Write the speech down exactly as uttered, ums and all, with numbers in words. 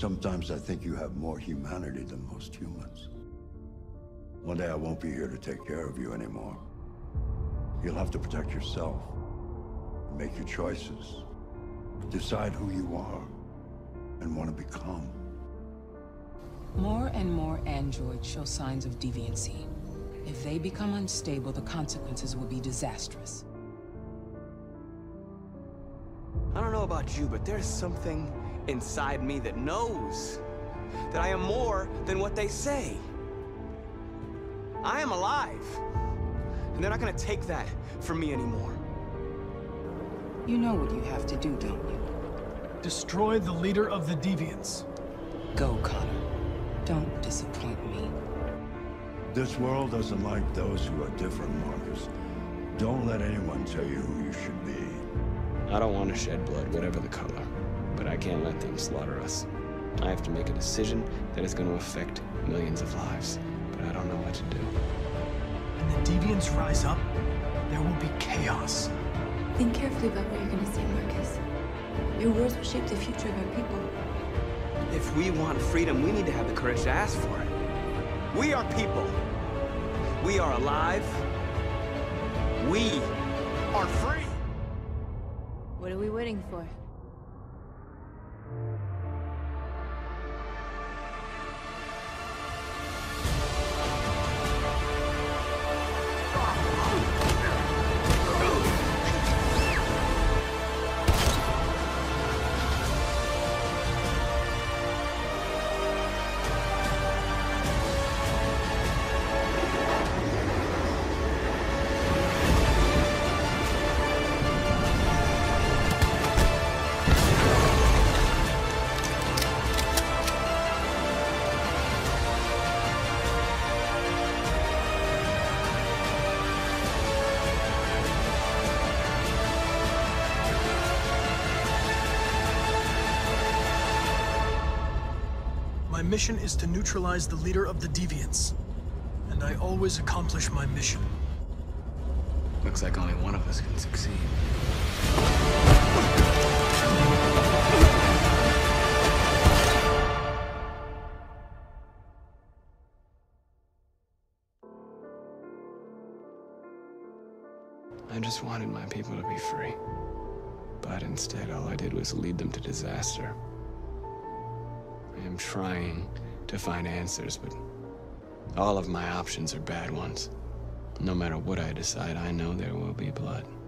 Sometimes I think you have more humanity than most humans. One day I won't be here to take care of you anymore. You'll have to protect yourself. Make your choices. Decide who you are and want to become. More and more androids show signs of deviancy. If they become unstable, the consequences will be disastrous. I don't know about you, but there's something inside me that knows that I am more than what they say. I am alive, and they're not gonna take that from me anymore. You know what you have to do, don't you? Destroy the leader of the Deviants. Go, Connor. Don't disappoint me. This world doesn't like those who are different, Marcus. Don't let anyone tell you who you should be. I don't want to shed blood, whatever the color, but I can't let them slaughter us. I have to make a decision that is going to affect millions of lives, but I don't know what to do. When the Deviants rise up, there will be chaos. Think carefully about what you're going to say, Marcus. Your words will shape the future of our people. If we want freedom, we need to have the courage to ask for it. We are people. We are alive. We are free. What are we waiting for? My mission is to neutralize the leader of the Deviants. And I always accomplish my mission. Looks like only one of us can succeed. I just wanted my people to be free. But instead, all I did was lead them to disaster. I am trying to find answers, but all of my options are bad ones. No matter what I decide, I know there will be blood.